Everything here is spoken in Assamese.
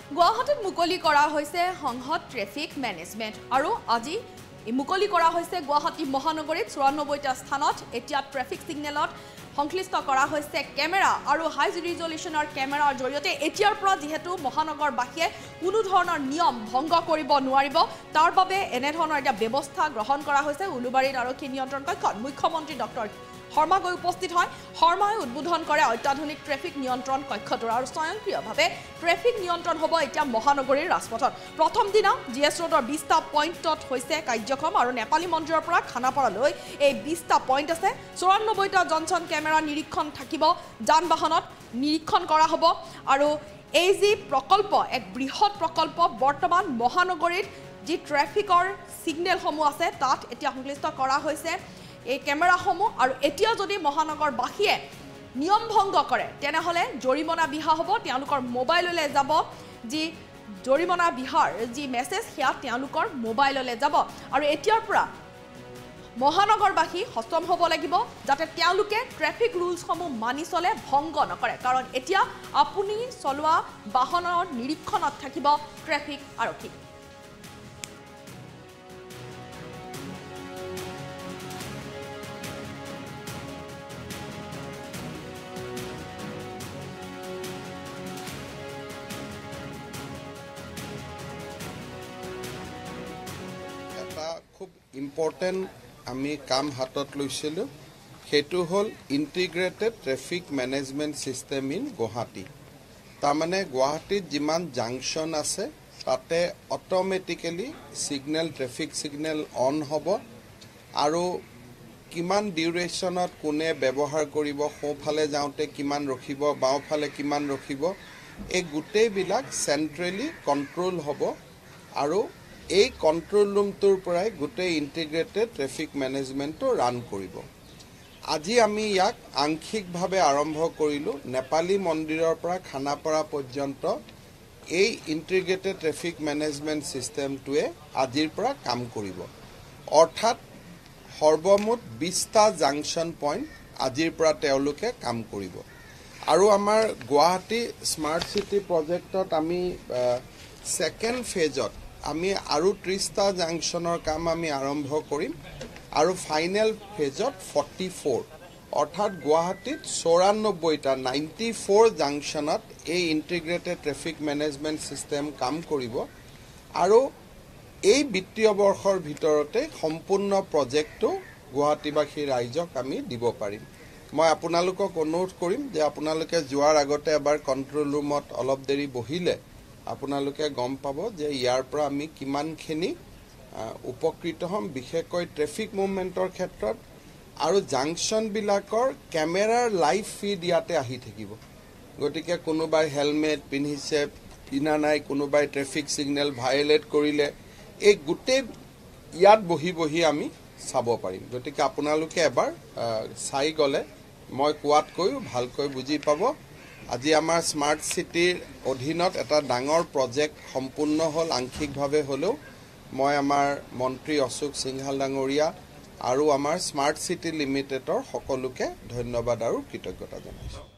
গুৱাহাটীত মুকলি কৰা হৈছে সংহত ট্ৰেফিক মেনেজমেণ্ট আৰু আজি মুকলি কৰা হৈছে গুৱাহাটী মহানগৰীত ৯৪টা স্থানত এতিয়া ট্ৰেফিক সিগনেলত সংশ্লিষ্ট কৰা হৈছে কেমেৰা আৰু হাই ৰিজলিউশনৰ কেমেৰাৰ জৰিয়তে এতিয়াৰ পৰা যেহেতু মহানগৰবাসীয়ে কোনো ধৰণৰ নিয়ম ভংগ কৰিব নোৱাৰিব তাৰ বাবে এনে ধৰণৰ এটা ব্যৱস্থা গ্ৰহণ কৰা হৈছে উলুবাৰীত আৰক্ষী নিয়ন্ত্ৰণ কক্ষত মুখ্যমন্ত্ৰী ডক্টৰ শৰ্মা গৈ উপস্থিত হয় শৰ্মাই উদ্বোধন কৰে অত্যাধুনিক ট্ৰেফিক নিয়ন্ত্ৰণ কক্ষটোৰ আৰু স্বয়ংক্ৰিয়ভাৱে ট্ৰেফিক নিয়ন্ত্ৰণ হ'ব এতিয়া মহানগৰীৰ ৰাজপথত প্ৰথম দিনা জিএছ ৰোডৰ 20টা পইণ্টত হৈছে কাৰ্যক্ৰম আৰু নেপালী মন্দিৰৰ পৰা খানাপাৰালৈ এই 20টা পইণ্ট আছে ৯৪টা জনচন কেমেৰা নিৰীক্ষণ থাকিব যান বাহনত নিৰীক্ষণ কৰা হ'ব আৰু এই যি প্ৰকল্প এক বৃহৎ প্ৰকল্প বৰ্তমান মহানগৰীত যি ট্ৰেফিকৰ সিগনেলসমূহ আছে তাত এতিয়া সংশ্লিষ্ট কৰা হৈছে এই কেমেৰাসমূহ আৰু এতিয়া যদি মহানগৰবাসীয়ে নিয়ম ভংগ কৰে তেনেহলে জৰিমনা বিহা হ'ব তেওঁলোকৰ মোবাইললৈ যাব যি জৰিমনা বিহাৰ যি মেছেজ হিয়া তেওঁলোকৰ মোবাইললৈ যাব আৰু এতিয়াৰ পৰা মহানগৰবাসী সচেতন হ'ব লাগিব যাতে তেওঁলোকে ট্ৰেফিক ৰুলছসমূহ মানি চলে ভংগ নকৰে কাৰণ এতিয়া আপুনি চলোৱা বাহনৰ নিৰীক্ষণত থাকিব ট্ৰেফিক আৰক্ষী খুব ইম্পৰ্টেণ্ট আমি কাম হাতত লৈছিলোঁ সেইটো হ'ল integrated traffic management system in Guwahati তাৰমানে গুৱাহাটীত যিমান জাংচন আছে তাতে automatically signal traffic signal on হ'ব আৰু কিমান ডিউৰেশ্যনত কোনে ব্যৱহাৰ কৰিব সোঁফালে যাওঁতে কিমান ৰখিব বাওঁফালে কিমান ৰখিব এই গোটেইবিলাক চেণ্ট্ৰেলি কণ্ট্ৰল হ'ব আৰু এই কণ্ট্ৰল ৰুমটোৰ পৰাই গোটেই ইণ্টিগ্ৰেটেড ট্ৰেফিক মেনেজমেণ্টটো ৰান কৰিব আজি আমি ইয়াক আংশিকভাৱে আৰম্ভ কৰিলোঁ নেপালী মন্দিৰৰ পৰা খানাপাৰা পৰ্যন্ত এই ইণ্টিগ্ৰেটেড ট্ৰেফিক মেনেজমেণ্ট ছিষ্টেমটোৱে আজিৰ পৰা কাম কৰিব অৰ্থাৎ সৰ্বমুঠ 20টা জাংচন পইণ্ট আজিৰ পৰা তেওঁলোকে কাম কৰিব আৰু আমাৰ গুৱাহাটী স্মাৰ্ট চিটি প্ৰজেক্টত আমি ছেকেণ্ড ফেজত আমি আৰু 30টা জাংচনৰ কাম আমি আৰম্ভ কৰিম আৰু ফাইনেল ফেজত 44 অৰ্থাৎ গুৱাহাটীত 94টা 94 জাংচনত এই ইণ্টিগ্ৰেটেড ট্ৰেফিক মেনেজমেণ্ট ছিষ্টেম কাম কৰিব আৰু এই বিত্তীয় বৰ্ষৰ ভিতৰতে সম্পূৰ্ণ প্ৰজেক্টটো গুৱাহাটীবাসী ৰাইজক আমি দিব পাৰিম মই আপোনালোকক অনুৰোধ কৰিম যে আপোনালোকে যোৱাৰ আগতে এবাৰ কণ্ট্ৰল ৰুমত অলপ দেৰি বহিলে আপোনালোকে গম পাব যে ইয়াৰ পৰা আমি কিমানখিনি উপকৃত হ'ম বিশেষকৈ ট্ৰেফিক মুভমেণ্টৰ ক্ষেত্ৰত আৰু জাংচনবিলাকৰ কেমেৰাৰ লাইভ ফিড ইয়াতে আহি থাকিব গতিকে কোনোবাই হেলমেট পিন্ধিছে পিন্ধা নাই কোনোবাই ট্ৰেফিক ছিগনেল ভায়োলেট কৰিলে এই গোটেই ইয়াত বহি বহি আমি চাব পাৰিম গতিকে আপোনালোকে এবাৰ চাই গ'লে মই কোৱাতকৈও ভালকৈ বুজি পাব আজি আমাৰ স্মাৰ্ট চিটিৰ অধীনত এটা ডাঙৰ প্ৰজেক্ট সম্পূৰ্ণ হ'ল আংশিকভাৱে হ'লেও মই আমাৰ মন্ত্ৰী অশোক সিংহাল ডাঙৰীয়া আৰু আমাৰ স্মাৰ্ট চিটি লিমিটেডৰ সকলোকে ধন্যবাদ আৰু কৃতজ্ঞতা জনাইছোঁ